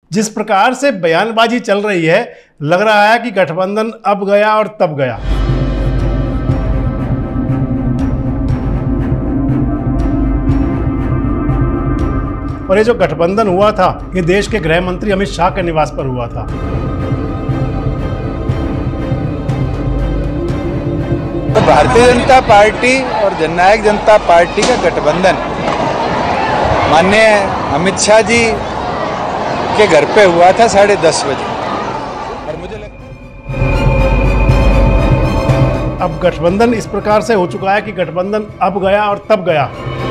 जिस प्रकार से बयानबाजी चल रही है, लग रहा है कि गठबंधन अब गया और तब गया। और ये जो गठबंधन हुआ था, ये देश के गृह मंत्री अमित शाह के निवास पर हुआ था। तो भारतीय जनता पार्टी और जननायक जनता पार्टी का गठबंधन माननीय अमित शाह जी के घर पे हुआ था 10:30 बजे। और मुझे लगता अब गठबंधन इस प्रकार से हो चुका है कि गठबंधन अब गया और तब गया।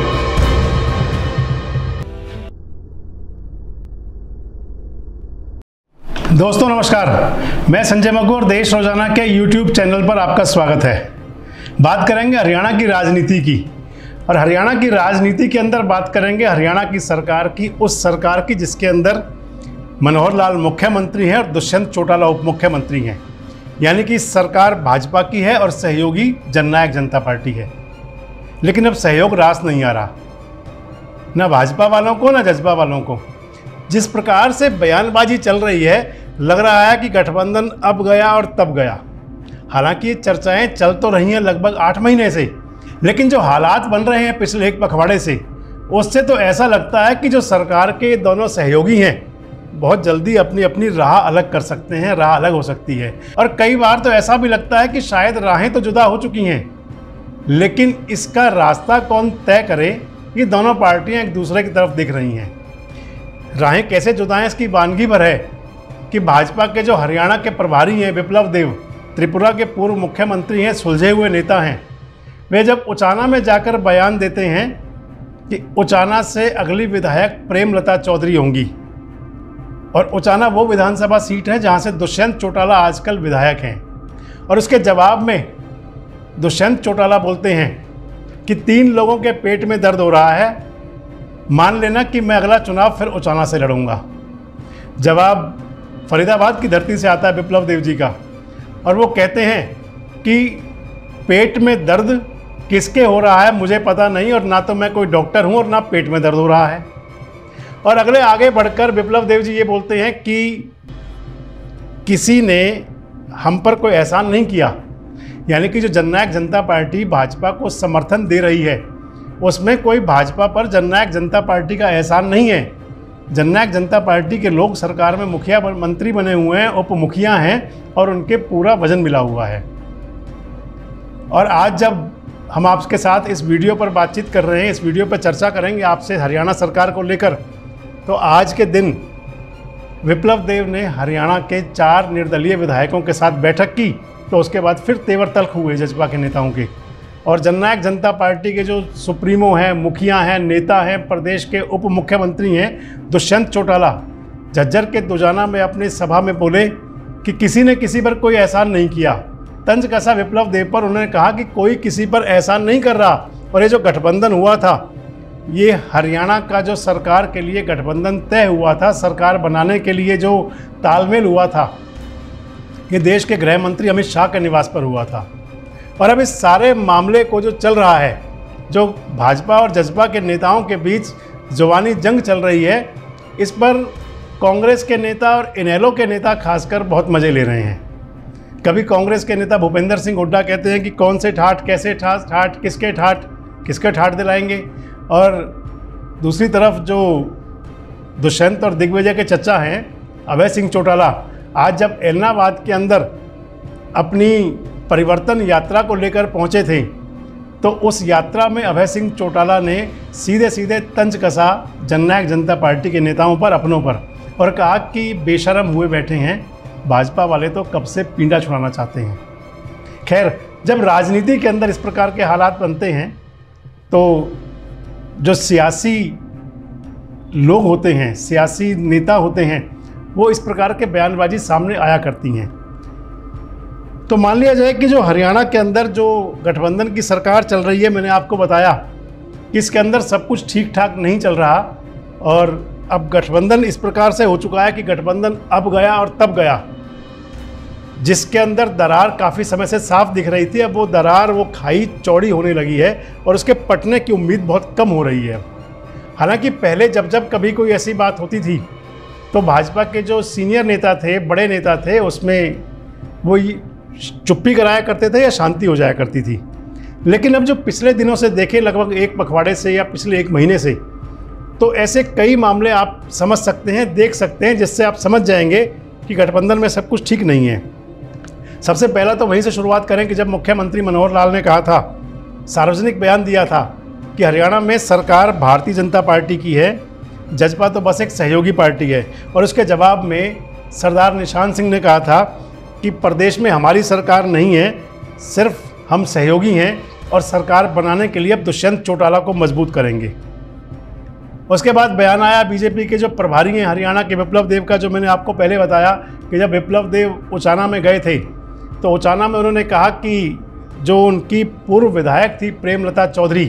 दोस्तों नमस्कार, मैं संजय मग्गू और देश रोजाना के YouTube चैनल पर आपका स्वागत है। बात करेंगे हरियाणा की राजनीति की, और हरियाणा की राजनीति के अंदर बात करेंगे हरियाणा की सरकार की, उस सरकार की जिसके अंदर मनोहर लाल मुख्यमंत्री हैं और दुष्यंत चौटाला उप मुख्यमंत्री हैं। यानी कि सरकार भाजपा की है और सहयोगी जननायक जनता पार्टी है। लेकिन अब सहयोग रास नहीं आ रहा, ना भाजपा वालों को ना जजपा वालों को। जिस प्रकार से बयानबाजी चल रही है, लग रहा है कि गठबंधन अब गया और तब गया। हालांकि ये चर्चाएं चल तो रही हैं लगभग 8 महीने से, लेकिन जो हालात बन रहे हैं पिछले एक पखवाड़े से, उससे तो ऐसा लगता है कि जो सरकार के दोनों सहयोगी हैं बहुत जल्दी अपनी अपनी राह अलग कर सकते हैं, राह अलग हो सकती है। और कई बार तो ऐसा भी लगता है कि शायद राहें तो जुदा हो चुकी हैं, लेकिन इसका रास्ता कौन तय करे, ये दोनों पार्टियां एक दूसरे की तरफ दिख रही हैं। राहें कैसे जुदा हैं इसकी वानगी भर है कि भाजपा के जो हरियाणा के प्रभारी हैं विप्लव देव, त्रिपुरा के पूर्व मुख्यमंत्री हैं, सुलझे हुए नेता हैं, वे जब उचाना में जाकर बयान देते हैं कि उचाना से अगली विधायक प्रेमलता चौधरी होंगी, और उचाना वो विधानसभा सीट है जहां से दुष्यंत चौटाला आजकल विधायक हैं, और उसके जवाब में दुष्यंत चौटाला बोलते हैं कि 3 लोगों के पेट में दर्द हो रहा है, मान लेना कि मैं अगला चुनाव फिर उचाना से लड़ूंगा। जवाब फरीदाबाद की धरती से आता है विप्लव देव जी का, और वो कहते हैं कि पेट में दर्द किसके हो रहा है मुझे पता नहीं, और ना तो मैं कोई डॉक्टर हूं और ना पेट में दर्द हो रहा है। और अगले आगे बढ़कर विप्लव देव जी ये बोलते हैं कि किसी ने हम पर कोई एहसान नहीं किया। यानी कि जो जननायक जनता पार्टी भाजपा को समर्थन दे रही है, उसमें कोई भाजपा पर जननायक जनता पार्टी का एहसान नहीं है। जननायक जनता पार्टी के लोग सरकार में मुखिया मंत्री बने हुए हैं, उप मुखिया हैं, और उनके पूरा वजन मिला हुआ है। और आज जब हम आपके साथ इस वीडियो पर बातचीत कर रहे हैं, इस वीडियो पर चर्चा करेंगे आपसे हरियाणा सरकार को लेकर, तो आज के दिन विप्लव देव ने हरियाणा के 4 निर्दलीय विधायकों के साथ बैठक की, तो उसके बाद फिर तेवर तल्ख हुए जजपा के नेताओं के। और जननायक जनता पार्टी के जो सुप्रीमो हैं, मुखिया हैं, नेता हैं, प्रदेश के उप मुख्यमंत्री हैं दुष्यंत चौटाला, झज्जर के दुजाना में अपनी सभा में बोले कि किसी ने किसी पर कोई एहसान नहीं किया। तंज कसा विप्लव देव पर उन्होंने कहा कि कोई किसी पर एहसान नहीं कर रहा, और ये जो गठबंधन हुआ था, ये हरियाणा का जो सरकार के लिए गठबंधन तय हुआ था, सरकार बनाने के लिए जो तालमेल हुआ था, ये देश के गृह मंत्री अमित शाह के निवास पर हुआ था। और अब इस सारे मामले को जो चल रहा है, जो भाजपा और जजपा के नेताओं के बीच जुबानी जंग चल रही है, इस पर कांग्रेस के नेता और इनेलो के नेता खासकर बहुत मज़े ले रहे हैं। कभी कांग्रेस के नेता भूपेंद्र सिंह हुड्डा कहते हैं कि कौन से ठाठ, कैसे ठाठ, किसके ठाठ दिलाएंगे, और दूसरी तरफ जो दुष्यंत और दिग्विजय के चचा हैं अभय सिंह चौटाला, आज जब एलनाबाद के अंदर अपनी परिवर्तन यात्रा को लेकर पहुंचे थे, तो उस यात्रा में अभय सिंह चौटाला ने सीधे सीधे तंज कसा जननायक जनता पार्टी के नेताओं पर, अपनों पर, और कहा कि बेशर्म हुए बैठे हैं, भाजपा वाले तो कब से पींडा छुड़ाना चाहते हैं। खैर, जब राजनीति के अंदर इस प्रकार के हालात बनते हैं, तो जो सियासी लोग होते हैं, सियासी नेता होते हैं, वो इस प्रकार के बयानबाजी सामने आया करती हैं। तो मान लिया जाए कि जो हरियाणा के अंदर जो गठबंधन की सरकार चल रही है, मैंने आपको बताया कि इसके अंदर सब कुछ ठीक ठाक नहीं चल रहा, और अब गठबंधन इस प्रकार से हो चुका है कि गठबंधन अब गया और तब गया। जिसके अंदर दरार काफ़ी समय से साफ दिख रही थी, अब वो दरार, वो खाई चौड़ी होने लगी है, और उसके पटने की उम्मीद बहुत कम हो रही है। हालांकि पहले जब जब कभी कोई ऐसी बात होती थी, तो तो भाजपा के जो सीनियर नेता थे, बड़े नेता थे, उसमें वो चुप्पी कराया करते थे या शांति हो जाया करती थी। लेकिन अब जो पिछले दिनों से देखें, लगभग एक पखवाड़े से या पिछले एक महीने से, तो ऐसे कई मामले आप समझ सकते हैं, देख सकते हैं, जिससे आप समझ जाएंगे कि गठबंधन में सब कुछ ठीक नहीं है। सबसे पहला तो वहीं से शुरुआत करें कि जब मुख्यमंत्री मनोहर लाल ने कहा था, सार्वजनिक बयान दिया था कि हरियाणा में सरकार भारतीय जनता पार्टी की है, जजपा तो बस एक सहयोगी पार्टी है। और उसके जवाब में सरदार निशान सिंह ने कहा था कि प्रदेश में हमारी सरकार नहीं है, सिर्फ हम सहयोगी हैं और सरकार बनाने के लिए अब दुष्यंत चौटाला को मजबूत करेंगे। उसके बाद बयान आया बीजेपी के जो प्रभारी हैं हरियाणा के, विप्लव देव का, जो मैंने आपको पहले बताया कि जब विप्लव देव उचाना में गए थे तो उचाना में उन्होंने कहा कि जो उनकी पूर्व विधायक थी प्रेमलता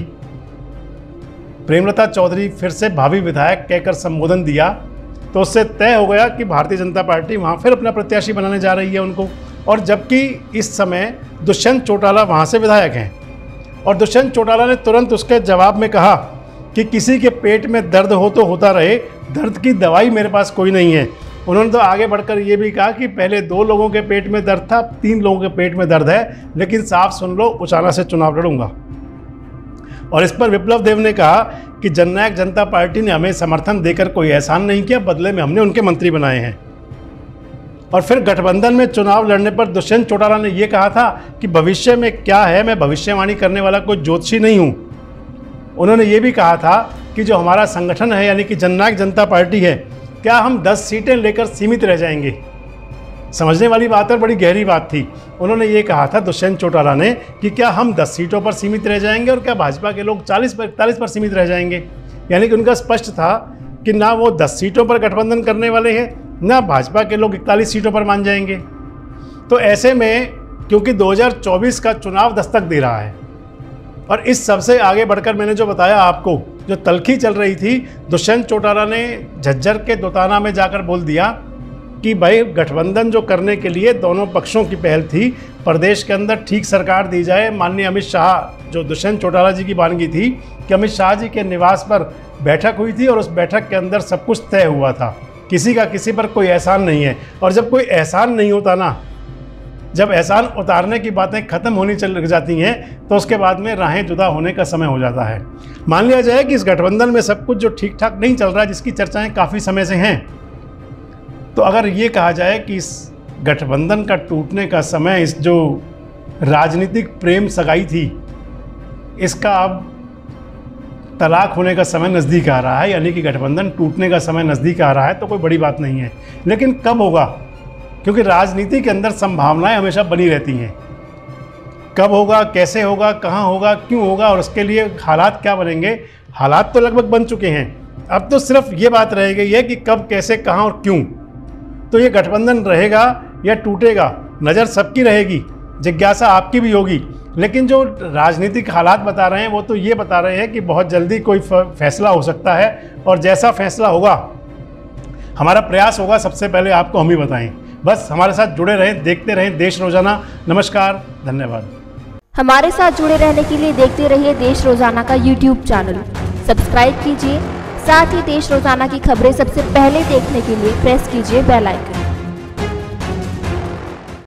चौधरी फिर से भावी विधायक कहकर संबोधन दिया, तो उससे तय हो गया कि भारतीय जनता पार्टी वहाँ फिर अपना प्रत्याशी बनाने जा रही है उनको। और जबकि इस समय दुष्यंत चौटाला वहाँ से विधायक हैं, और दुष्यंत चौटाला ने तुरंत उसके जवाब में कहा कि किसी के पेट में दर्द हो तो होता रहे, दर्द की दवाई मेरे पास कोई नहीं है। उन्होंने तो आगे बढ़कर ये भी कहा कि पहले 2 लोगों के पेट में दर्द था, 3 लोगों के पेट में दर्द है, लेकिन साफ सुन लो, उचाना से चुनाव लड़ूंगा। और इस पर विप्लव देव ने कहा कि जननायक जनता पार्टी ने हमें समर्थन देकर कोई एहसान नहीं किया, बदले में हमने उनके मंत्री बनाए हैं। और फिर गठबंधन में चुनाव लड़ने पर दुष्यंत चौटाला ने यह कहा था कि भविष्य में क्या है, मैं भविष्यवाणी करने वाला कोई ज्योतिषी नहीं हूँ। उन्होंने ये भी कहा था कि जो हमारा संगठन है, यानी कि जननायक जनता पार्टी है, क्या हम 10 सीटें लेकर सीमित रह जाएंगे। समझने वाली बात और बड़ी गहरी बात थी। उन्होंने ये कहा था दुष्यंत चौटाला ने कि क्या हम 10 सीटों पर सीमित रह जाएंगे और क्या भाजपा के लोग 40-41 पर सीमित रह जाएंगे। यानी कि उनका स्पष्ट था कि ना वो 10 सीटों पर गठबंधन करने वाले हैं, ना भाजपा के लोग 41 सीटों पर मान जाएंगे। तो ऐसे में क्योंकि 2024 का चुनाव दस्तक दे रहा है, और इस सबसे आगे बढ़कर मैंने जो बताया आपको, जो तल्खी चल रही थी, दुष्यंत चौटाला ने झज्जर के दोताना में जाकर बोल दिया कि भाई गठबंधन जो करने के लिए दोनों पक्षों की पहल थी, प्रदेश के अंदर ठीक सरकार दी जाए। माननीय अमित शाह, जो दुष्यंत चौटाला जी की बानगी थी कि अमित शाह जी के निवास पर बैठक हुई थी और उस बैठक के अंदर सब कुछ तय हुआ था, किसी का किसी पर कोई एहसान नहीं है। और जब कोई एहसान नहीं होता ना, जब एहसान उतारने की बातें खत्म होनी चल जाती हैं, तो उसके बाद में राहें जुदा होने का समय हो जाता है। मान लिया जाए कि इस गठबंधन में सब कुछ जो ठीक ठाक नहीं चल रहा है, जिसकी चर्चाएं काफ़ी समय से हैं, तो अगर ये कहा जाए कि इस गठबंधन का टूटने का समय, इस जो राजनीतिक प्रेम सगाई थी, इसका अब तलाक होने का समय नज़दीक आ रहा है, यानी कि गठबंधन टूटने का समय नज़दीक आ रहा है, तो कोई बड़ी बात नहीं है। लेकिन कब होगा, क्योंकि राजनीति के अंदर संभावनाएं हमेशा बनी रहती हैं। कब होगा, कैसे होगा, कहाँ होगा, क्यों होगा, और उसके लिए हालात क्या बनेंगे। हालात तो लगभग बन चुके हैं, अब तो सिर्फ ये बात रह गई है कि कब, कैसे, कहाँ और क्यों। तो ये गठबंधन रहेगा या टूटेगा, नज़र सबकी रहेगी, जिज्ञासा आपकी भी होगी। लेकिन जो राजनीतिक हालात बता रहे हैं वो तो ये बता रहे हैं कि बहुत जल्दी कोई फैसला हो सकता है, और जैसा फैसला होगा, हमारा प्रयास होगा सबसे पहले आपको हम ही बताएं। बस हमारे साथ जुड़े रहें, देखते रहें देश रोजाना। नमस्कार, धन्यवाद। हमारे साथ जुड़े रहने के लिए देखते रहिए देश रोजाना का YouTube चैनल, सब्सक्राइब कीजिए। साथ ही देश रोजाना की खबरें सबसे पहले देखने के लिए प्रेस कीजिए बेल आइकन।